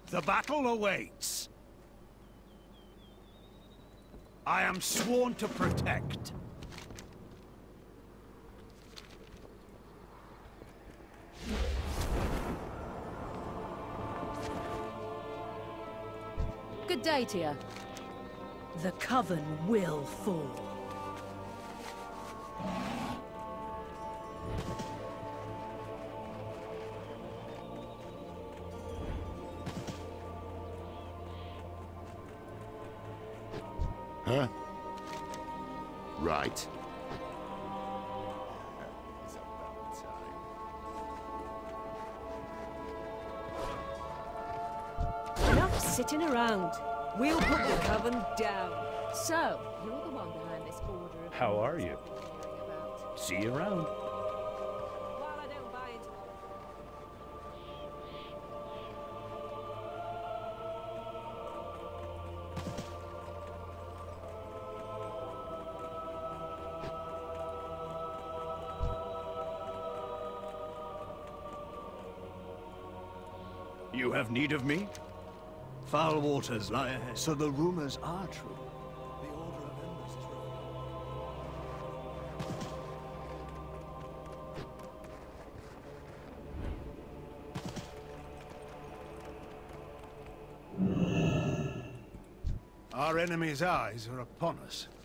The battle awaits. I am sworn to protect. Good day to you. The Coven will fall. Huh? Right. Enough sitting around. We'll put the Coven down. So, you're the one behind this order of... How are you? See you around. While I don't buy into... You have need of me? Foul waters lie ahead. So the rumors are true. The Order of Embers is revealed. Our enemy's eyes are upon us.